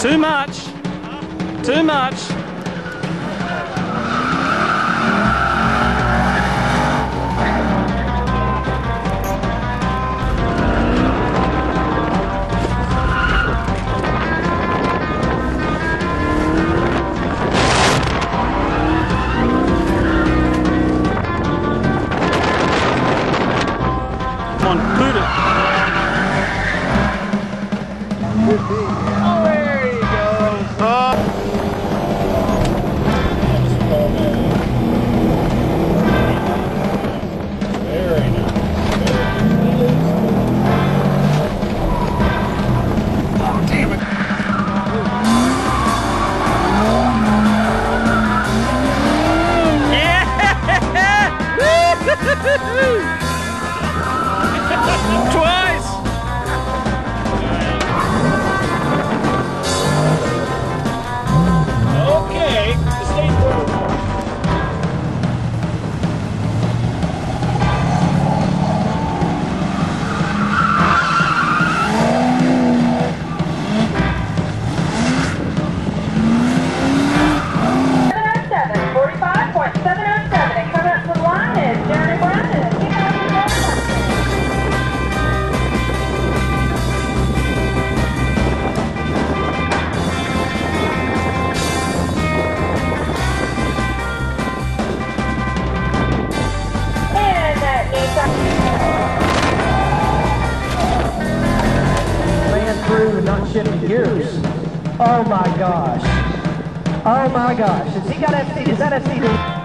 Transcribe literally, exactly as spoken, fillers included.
Too much. Too much. Come on, put it. Oh, there he goes. Oh. Very nice. Oh, damn it. Yeah! Twice! Okay, stay through. forty-five point seven oh seven, and coming up to the line is Jeremy Brown and two thousand one. And that needs Ran through and not shifting gears. Oh my gosh. Oh my gosh. Has he got F C? Is that F C?